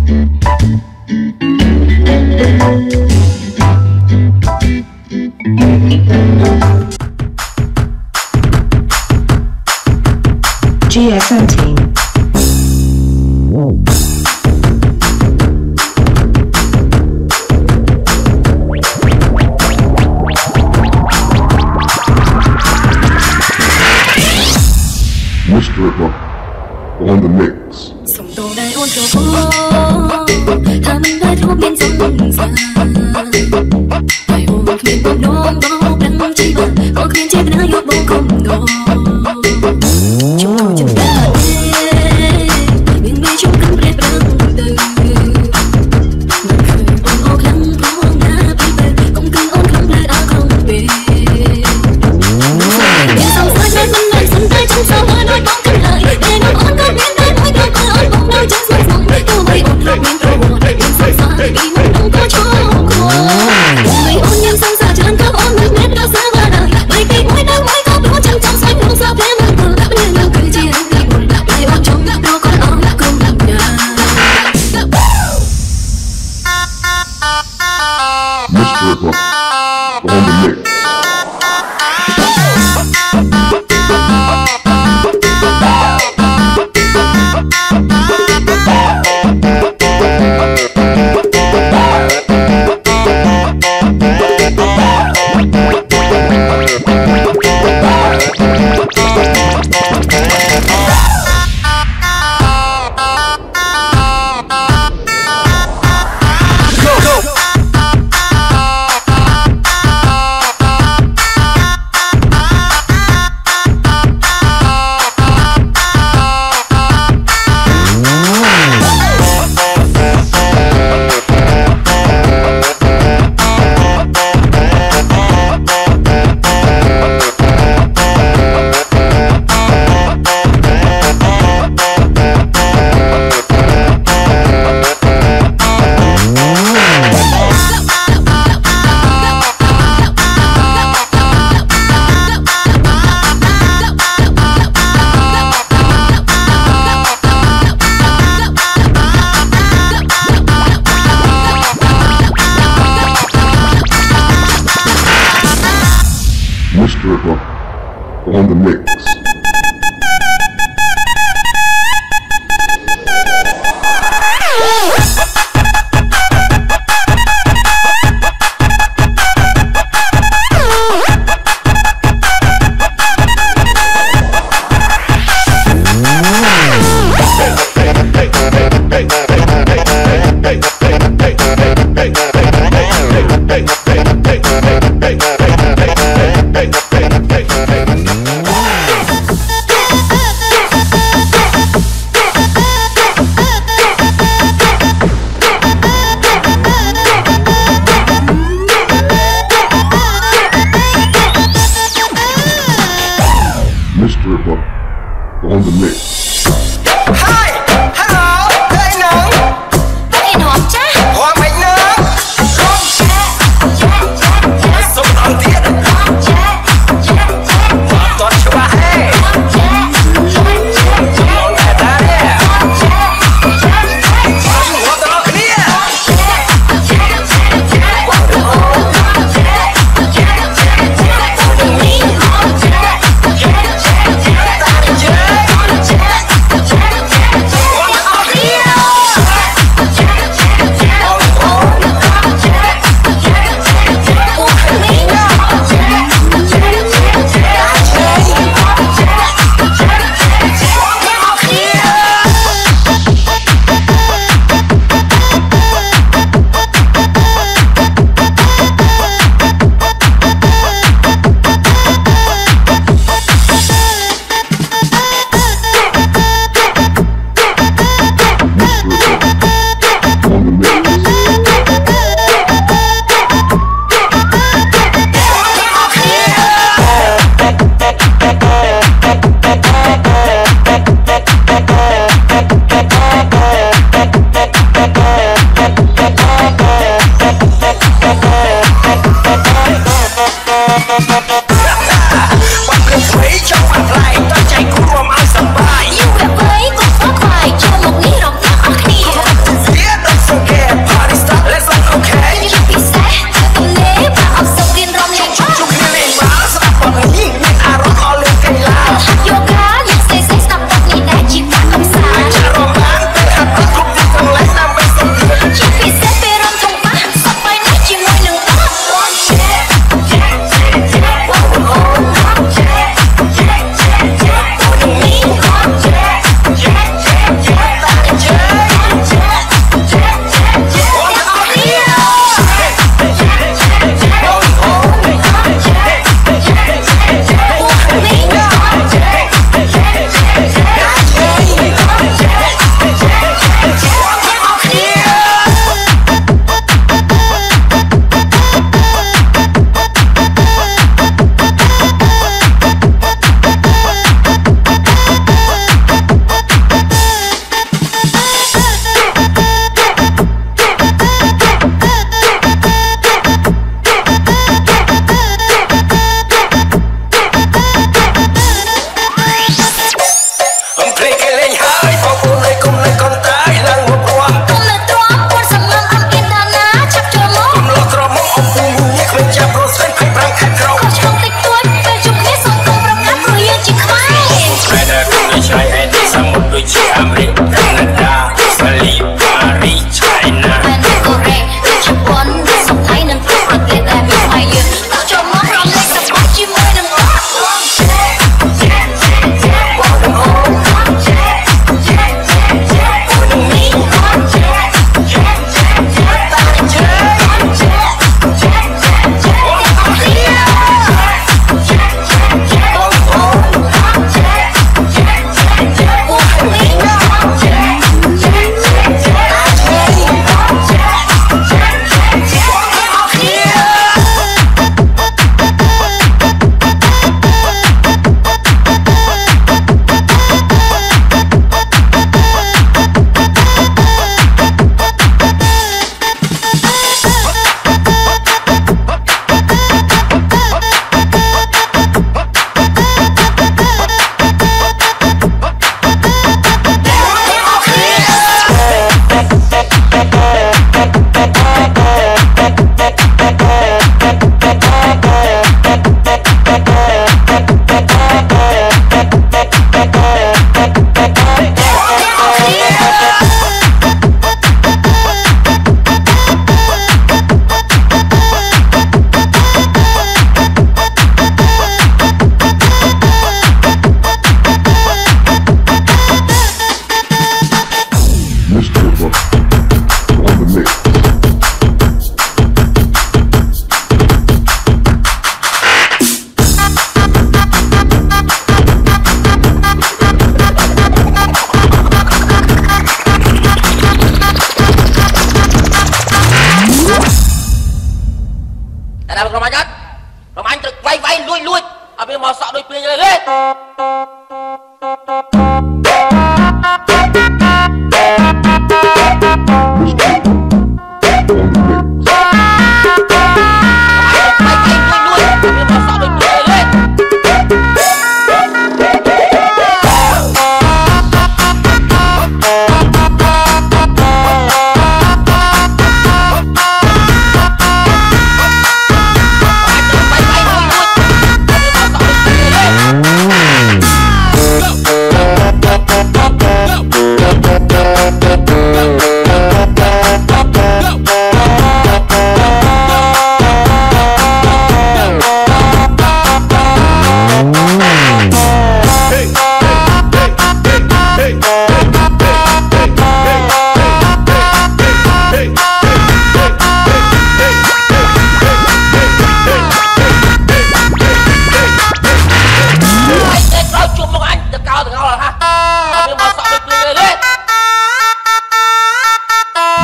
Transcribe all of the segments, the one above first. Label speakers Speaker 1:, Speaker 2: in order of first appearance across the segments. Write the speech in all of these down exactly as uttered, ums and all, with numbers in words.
Speaker 1: G S M team.
Speaker 2: Mister on the mix.
Speaker 3: ส่งตัวได้อ้วนตัวโอ้ถ้ามันได้ทั่วเพียงสองสามได้โอ้เพียงบอกน้องบอกดังใจบ้าขอคืนใจเป็นนายกบอกคมน้องชุบจุดได้ยังไม่ชุบกันเปรียบรังตึงมันเคยอ่อนออกครั้งร้องหน้าไปเปิดคงคืนอ่อนครั้งเลยอาคงเปย์ยังสงสัยแม่มันเลยสนใจจังสาวน้อยบอกกันเลยแต่น้องอ่อนก็เพียงได้น้อยก็เอ่อนบอกน้อยจังสงสัยตัวไม่อ่อนรักยังตัวอ่อนยังสงสัยอีมันต้องก็ชอบคนไม่อ่อนยังสงสัยฉันก็อ่อนไม่แม้เราสาวอะไรไม่ติดไม่ได้ไม่ก็รู้จังจังสายหัวสาวแพ้มันตัวมันยังยังคือที่รักไม่อ่อนไม่อ่อนจงรักเราคนอ่อนรักคงรักยา
Speaker 2: Mister on the mix. Mister on the mix. Mister on the mix.
Speaker 4: Hi, hello, đây nóng. Đây nóng chứ. Hoa mạnh nơ.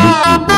Speaker 2: Mister